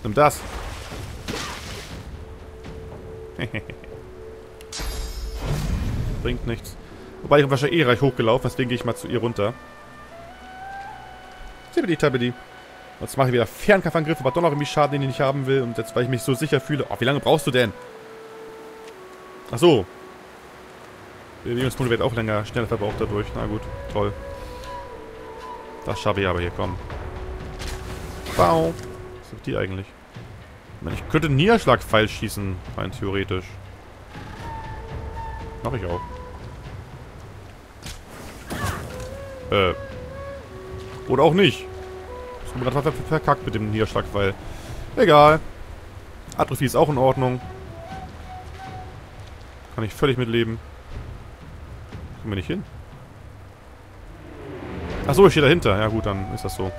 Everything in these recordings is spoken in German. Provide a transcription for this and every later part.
Nimm das. Bringt nichts. Wobei ich wahrscheinlich eh reich hochgelaufen, deswegen gehe ich mal zu ihr runter. Tibbidi tabidi. Jetzt mache ich wieder Fernkampfangriff, aber doch noch irgendwie Schaden, den ich nicht haben will. Und jetzt, weil ich mich so sicher fühle. Oh, wie lange brauchst du denn? Ach so. Bewegungspunkte wird auch länger, schneller verbraucht dadurch. Na gut, toll. Das schaffe ich aber hier, komm. Wow. Was sind die eigentlich? Ich meine, ich könnte einen Niederschlagpfeil schießen, rein theoretisch. Mach ich auch. Oder auch nicht. Ich bin gerade verkackt mit dem Niederschlagpfeil. Egal. Atrophie ist auch in Ordnung. Kann ich völlig mitleben. Kommen wir nicht hin? Achso, ich stehe dahinter. Ja gut, dann ist das so.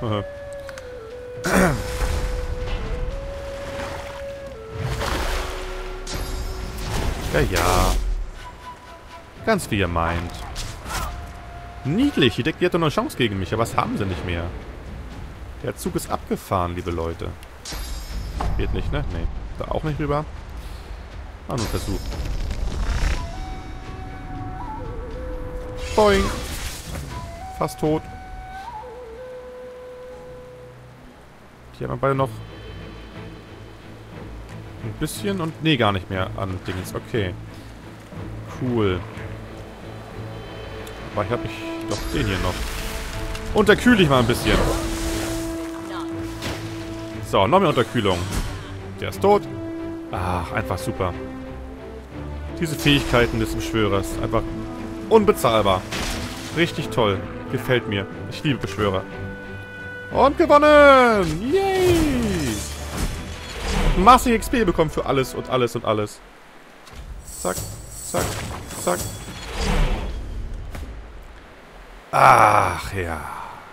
Ja, ja. Ganz wie ihr meint. Niedlich, die hat doch noch eine Chance gegen mich, aber was haben sie nicht mehr? Der Zug ist abgefahren, liebe Leute. Geht nicht, ne? Nee. Da auch nicht rüber. War nur ein Versuch. Boing. Fast tot. Die haben beide noch ein bisschen und... Nee, gar nicht mehr an Dingens. Okay. Cool. Aber ich habe mich doch den hier noch. Unterkühle ich mal ein bisschen. So, noch mehr Unterkühlung. Der ist tot. Ach, einfach super. Diese Fähigkeiten des Beschwörers. Einfach unbezahlbar. Richtig toll. Gefällt mir. Ich liebe Beschwörer. Und gewonnen! Yay! Massig XP bekommen für alles und alles und alles. Zack, zack, zack. Ach ja.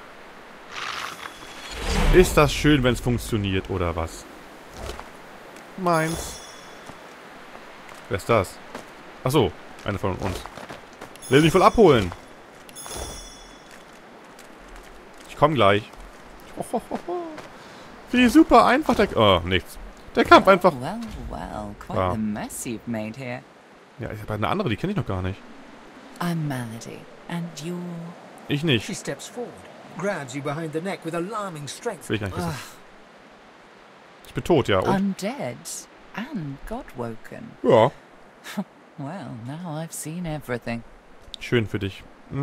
Ist das schön, wenn es funktioniert, oder was? Meins. Wer ist das? Achso, eine von uns. Will mich voll abholen. Ich komme gleich. Wie super einfach der... Oh, nichts. Der Kampf einfach... Well, quite the mess you've made here. Ja, ich habe eine andere, die kenne ich noch gar nicht. I'm Melody, and you're... Ich nicht. She steps forward, grabs you behind the neck with alarming strength. Will ich gar nicht wissen. Ich bin tot, ja. Und? Undead and Godwoken. Ja. Well, now I've seen everything. Schön für dich.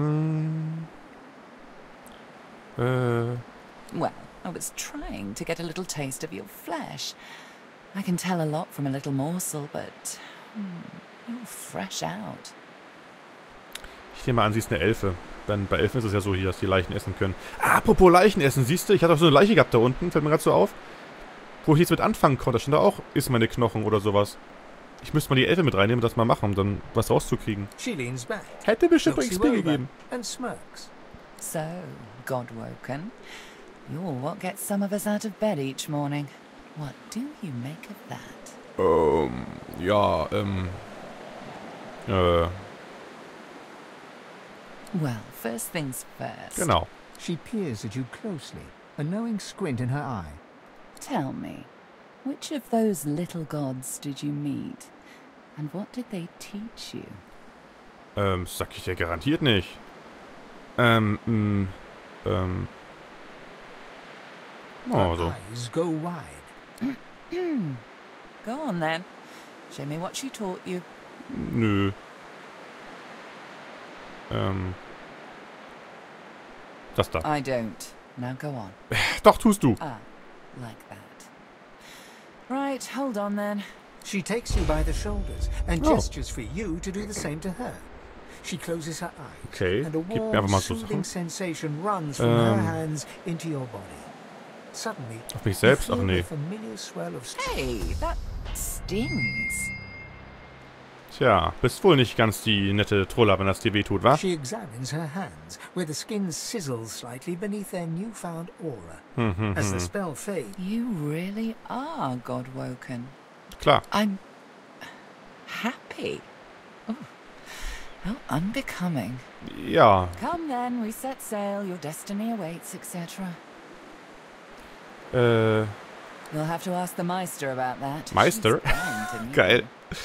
Well, I was trying to get a little taste of your flesh. I can tell a lot from a little morsel, but you're fresh out. Ich nehme an, sie ist eine Elfe. Denn bei Elfen ist es ja so hier, dass die Leichen essen können. Apropos Leichen essen, siehst du? Ich hatte auch so eine Leiche gehabt da unten, fällt mir gerade so auf. Wo ich jetzt mit anfangen konnte, da stand da auch, isst meine Knochen oder sowas. Ich müsste mal die Elfe mit reinnehmen und das mal machen, um dann was rauszukriegen. She leans back, Hätte bestimmt looks XP you over, gegeben. and smirks. So, Godwoken, you're what gets some of us out of bed each morning. What do you make of that? Ja, Well, first things first. genau. She peers at you closely, a knowing squint in her eye. Tell me, which of those little gods did you meet? And what did they teach you? Sag ich dir garantiert nicht. Oh, Her so. eyes go wide. Go on then. Show me what she taught you. Nö. Das da. I don't. Now go on. Doch, tust du. Ah, like that. Right, hold on then. She takes you by the shoulders and Oh. gestures for you to do the same to her. She closes her eyes, Okay, and a gib mir warm, einfach mal so soothing Sachen. sensation runs from her hands into your body. Suddenly, Auf mich you selbst? feel Ach nee. the familiar swell of Hey, that stings. Tja, bist wohl nicht ganz die nette Troller, wenn das dir wehtut, wa? She examines her hands, where the skin sizzles slightly beneath their newfound aura. As the spell fades, You really are Godwoken. Klar. I'm happy. Oh, how unbecoming. Ja. Come then, we set sail, your destiny awaits, etc. You'll have to ask the Meister about that. Meister? She's kind to me. Geil.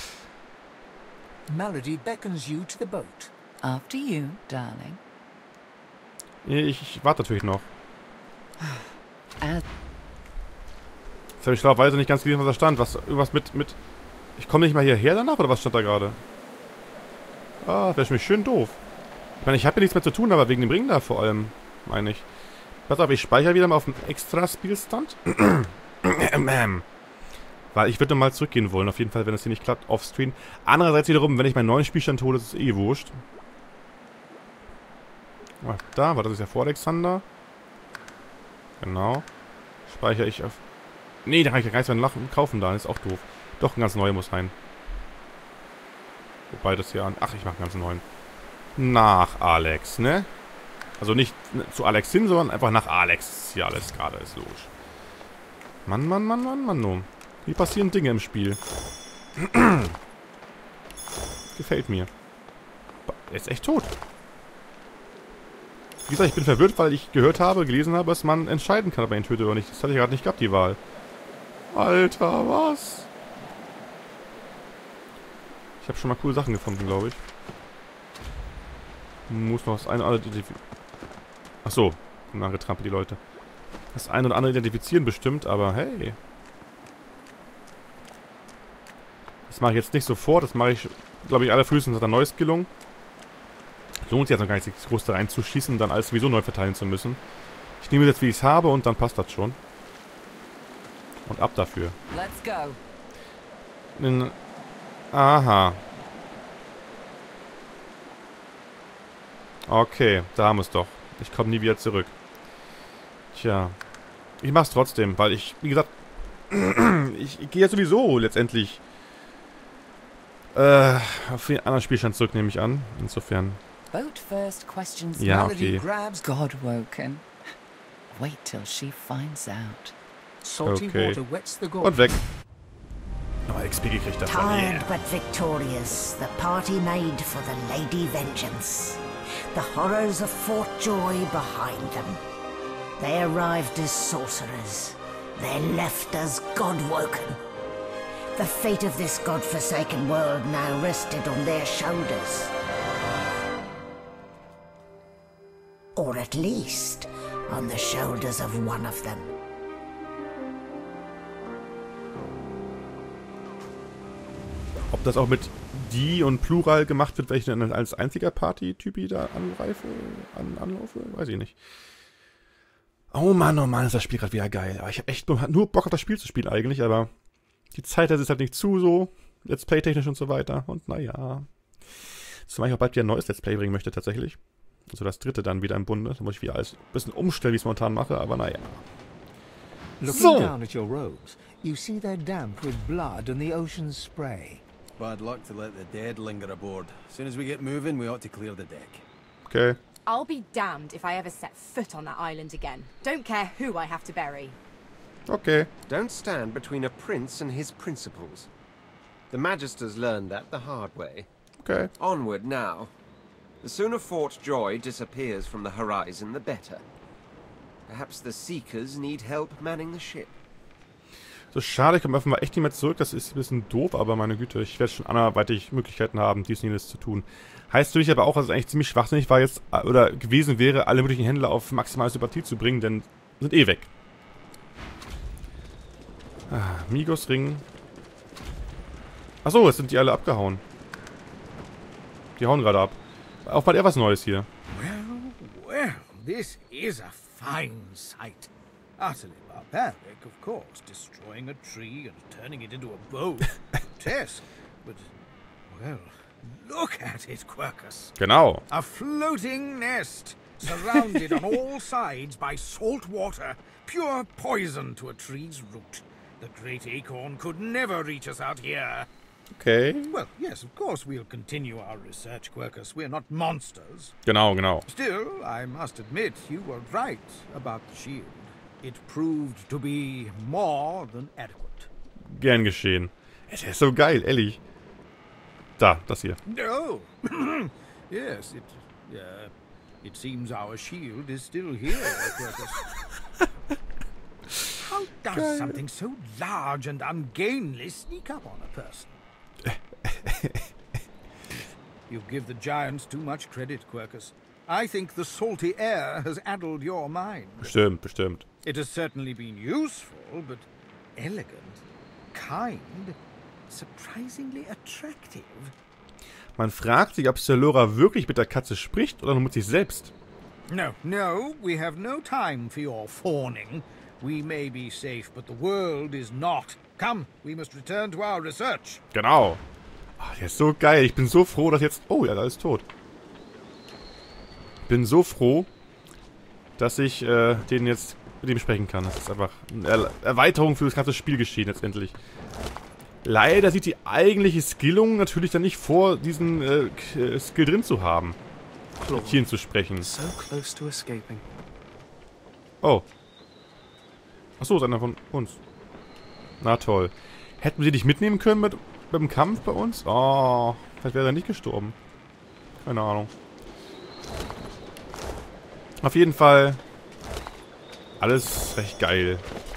Melody beckons you to the boat. After you, darling. Ich warte natürlich noch. As Jetzt habe ich schlauerweise nicht ganz gelesen, was da stand. Irgendwas mit... Ich komme nicht mal hierher danach, oder was stand da gerade? Ah, wäre schon schön doof. Ich meine, ich habe ja nichts mehr zu tun, aber wegen dem Ring da vor allem, meine ich. Pass auf, ich speichere wieder mal auf dem Extra-Spielstand. Weil ich würde mal zurückgehen wollen, auf jeden Fall, wenn das hier nicht klappt, offscreen. Andererseits wiederum, wenn ich meinen neuen Spielstand hole, ist es eh wurscht. Ah, da, war das ja vor Alexander. Genau. Speichere ich auf... Nee, da kann ich ja gar nichts mehr kaufen da, das ist auch doof. Doch, ein ganz neuer muss rein. Wobei das hier an... Ach, ich mache einen ganz neuen. Nach Alex, ne? Also nicht zu Alex hin, sondern einfach nach Alex. Das ist hier alles gerade, ist logisch. Mann, Mann, Mann, Mann, Mann, no. Hier passieren Dinge im Spiel. Gefällt mir. Er ist echt tot. Wie gesagt, ich bin verwirrt, weil ich gelesen habe, dass man entscheiden kann, ob man ihn tötet oder nicht. Das hatte ich gerade nicht gehabt, die Wahl. Alter, was? Ich habe schon mal coole Sachen gefunden, glaube ich. Muss noch das eine oder andere identifizieren. Achso, angetrampelt die Leute. Das eine oder andere identifizieren bestimmt, aber hey. Das mache ich jetzt nicht sofort. Das mache ich, glaube ich, allerfrühestens nach der Neuskillung. Lohnt sich jetzt noch gar nicht, sich groß da reinzuschießen und dann alles sowieso neu verteilen zu müssen. Ich nehme jetzt, wie ich es habe, und dann passt das schon. Und ab dafür. let's go. Aha. Okay, da haben wir es doch. Ich komme nie wieder zurück. Tja. Ich mach's trotzdem, weil ich, wie gesagt, ich gehe ja sowieso letztendlich auf den anderen Spielstand zurück, nehme ich an. Insofern. Boat first questions Ja, Melody okay. grabs Godwoken. Wait till she finds out. salty Okay. water wets the Und gorge. weg. Oh, XP gekriegt davon. Tired Yeah. but victorious, the party made for the Lady Vengeance. The horrors of Fort Joy behind them. They arrived as sorcerers. They left as Godwoken. The fate of this godforsaken world now rested on their shoulders. Or at least on the shoulders of one of them. Ob das auch mit die und Plural gemacht wird, weil ich dann als einziger Party-Typi da anlaufe, weiß ich nicht. Oh Mann, ist das Spiel gerade wieder geil. Aber ich habe echt nur Bock auf das Spiel zu spielen eigentlich, aber die Zeit ist halt nicht zu so, Let's Play-technisch und so weiter. Und naja. Zumal ich auch bald wieder ein neues Let's Play bringen möchte tatsächlich. Also das dritte dann wieder im Bunde. Da muss ich wieder alles ein bisschen umstellen, wie ich es momentan mache, aber naja. Looking So. down at your robes, you see they're damp with blood and the ocean's spray. Bad luck to let the dead linger aboard. As soon as we get moving, we ought to clear the deck. Okay. I'll be damned if I ever set foot on that island again. Don't care who I have to bury. Okay. Don't stand between a prince and his principles. The Magisters learned that the hard way. Okay. Onward now. The sooner Fort Joy disappears from the horizon, the better. Perhaps the Seekers need help manning the ship. So schade, ich komme offenbar echt nicht mehr zurück. Das ist ein bisschen doof, aber meine Güte, ich werde schon anderweitig Möglichkeiten haben, dies und jenes zu tun. Heißt natürlich aber auch, dass es eigentlich ziemlich schwachsinnig war jetzt, oder gewesen wäre, alle möglichen Händler auf maximale Sympathie zu bringen, denn sind eh weg. Ah, Migos Ring. Achso, jetzt sind die alle abgehauen. Die hauen gerade ab. Auch mal was Neues hier. Well, this is a fine sight. Utterly barbaric, of course, destroying a tree and turning it into a boat. Grotesque, but, well, look at it, Quercus. Genau. A floating nest, surrounded on all sides by salt water, pure poison to a tree's root. The great acorn could never reach us out here. Okay. Well, yes, of course we'll continue our research, Quercus. We're not monsters. Genau. Still, I must admit, you were right about the shield. It proved to be more than adequate. Gern geschehen. Es ist so geil, ehrlich. Da, das hier. Oh, yes, it seems our shield is still here, Quercus. How How does something so large and ungainly sneak up on a person? You give the giants too much credit, Quercus. I think the salty air has addled your mind. Bestimmt, bestimmt. It has certainly been useful, but elegant, kind, surprisingly attractive. Man fragt sich, ob Salora wirklich mit der Katze spricht oder nur mit sich selbst. No, we have no time for your fawning. We may be safe, but the world is not. Come, we must return to our research. Genau. Ach, der ist so geil. Ich bin so froh, dass jetzt... Oh, ja, da ist tot. Ich bin so froh, dass ich den jetzt mit ihm sprechen kann. Das ist einfach eine Erweiterung für das ganze Spielgeschehen letztendlich. Leider sieht die eigentliche Skillung natürlich dann nicht vor, diesen Skill drin zu haben. Mit Tieren zu sprechen. Oh. Achso, ist einer von uns. Na toll. Hätten wir die nicht mitnehmen können mit dem Kampf bei uns? Oh, vielleicht wäre er nicht gestorben. Keine Ahnung. Auf jeden Fall alles recht geil.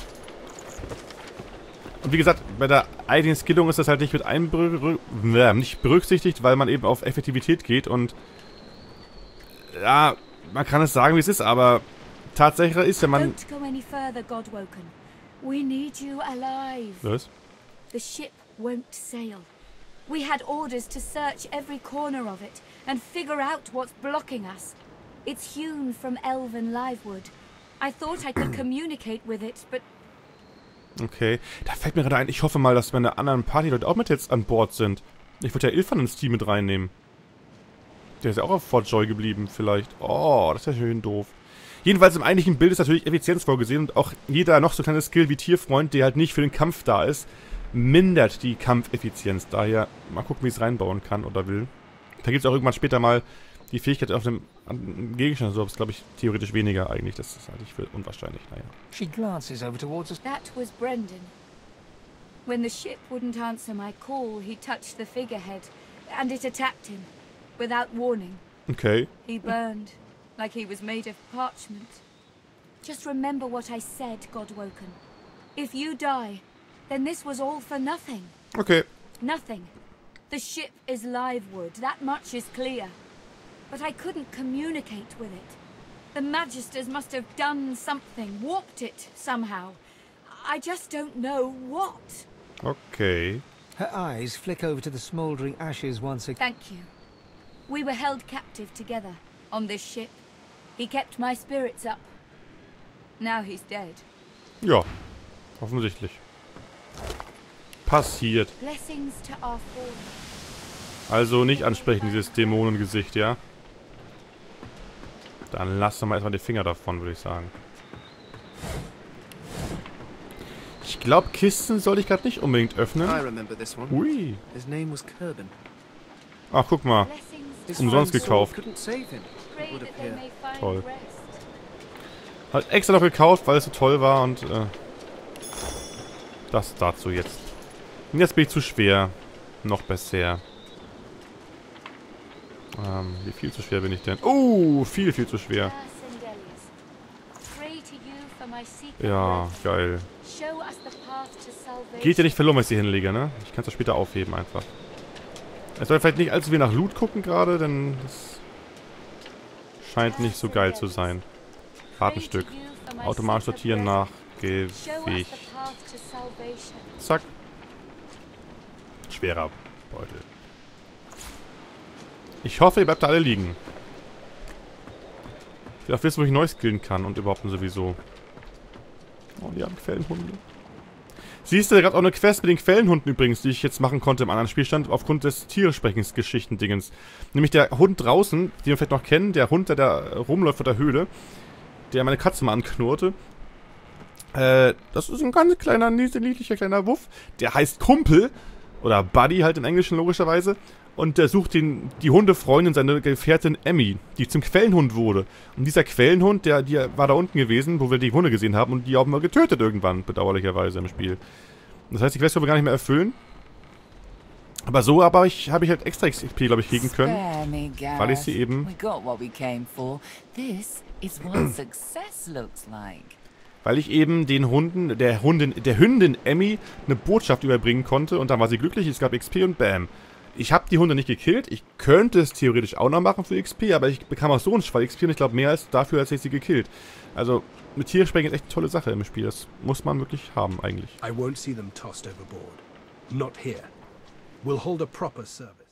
Und wie gesagt, bei der eigenen Skillung ist das halt nicht mit nicht berücksichtigt, weil man eben auf Effektivität geht und ja, man kann es sagen, wie es ist, aber Tatsache ist ja, man... Don't go any further, Godwoken. We need you alive. Was? The ship won't sail. We had orders to search every corner of it and figure out what's blocking us. It's hewn from elven livewood. I thought I could communicate with it, but... Okay. Da fällt mir gerade ein, ich hoffe mal, dass meine anderen Partyleute auch mit jetzt an Bord sind. Ich würde ja Ilfan ins Team mit reinnehmen. Der ist ja auch auf Fort Joy geblieben, vielleicht. Oh, das ist ja schön doof. Jedenfalls im eigentlichen Bild ist natürlich Effizienz vorgesehen und auch jeder noch so kleine Skill wie Tierfreund, der halt nicht für den Kampf da ist, mindert die Kampfeffizienz. Daher mal gucken, wie ich es reinbauen kann oder will. Da gibt es auch irgendwann später mal die Fähigkeit auf dem Gegenstand, so ist glaube ich theoretisch weniger eigentlich. Das ist eigentlich für unwahrscheinlich, naja. She glances over towards us. That was Brendan. When the ship wouldn't answer my call, he touched the figurehead, and it attacked him, without warning. Okay. He burned, like he was made of parchment. Just remember what I said, Godwoken. If you die, then this was all for nothing. Okay. Nothing. The ship is livewood, that much is clear. But I couldn't communicate with it. The Magisters must have done something, warped it somehow. I just don't know what. Okay. Her eyes flick over to the smouldering ashes once again. Thank you. We were held captive together on this ship. He kept my spirits up. Now he's dead. Ja, offensichtlich. Passiert. Blessings to our fallen. Also nicht ansprechen, dieses Dämonengesicht, ja? Dann lassen wir mal erstmal die Finger davon, würde ich sagen. Ich glaube, Kisten soll ich gerade nicht unbedingt öffnen. Ui. Ach, guck mal. Umsonst gekauft. Toll. Hat extra noch gekauft, weil es so toll war und das dazu jetzt. Und jetzt bin ich zu schwer. Noch besser. Wie viel zu schwer bin ich denn? Oh, viel zu schwer. Ja, geil. Geht ja nicht verloren, wenn ich sie hinlege, ne? Ich kann es ja später aufheben einfach. Es soll vielleicht nicht allzu viel nach Loot gucken gerade, denn das scheint nicht so geil zu sein. Kartenstück. Automatisch sortieren nach Gewicht. Zack. Schwerer Beutel. Ich hoffe, ihr bleibt da alle liegen. Ich will auch wissen, wo ich neu skillen kann und überhaupt sowieso. Oh, die haben Quellenhunde. Siehst du, da gab auch eine Quest mit den Quellenhunden übrigens, die ich jetzt machen konnte im anderen Spielstand, aufgrund des Tiersprechens-Geschichten-Dingens. Nämlich der Hund draußen, den wir vielleicht noch kennen, der Hund, der da rumläuft vor der Höhle, der meine Katze mal anknurrte. Das ist ein ganz kleiner, niedlicher kleiner Wuff. Der heißt Kumpel, oder Buddy halt im Englischen logischerweise. Und der sucht die Hundefreundin, seine Gefährtin Emmy, die zum Quellenhund wurde. Und dieser Quellenhund, der war da unten gewesen, wo wir die Hunde gesehen haben und die auch mal getötet irgendwann, bedauerlicherweise im Spiel. Das heißt, die Quest können wir gar nicht mehr erfüllen. Aber so habe ich halt extra XP, glaube ich, kriegen können, weil ich sie eben... weil ich eben den Hunden, der Hündin Emmy eine Botschaft überbringen konnte und dann war sie glücklich, es gab XP und bam. Ich habe die Hunde nicht gekillt, ich könnte es theoretisch auch noch machen für XP, aber ich bekam auch so einen Schwall XP und ich glaube mehr als dafür, als ich sie gekillt. Also, mit Tiere sprechen ist echt eine tolle Sache im Spiel, das muss man wirklich haben eigentlich. I won't see them tossed overboard. Not here. We'll hold a proper service.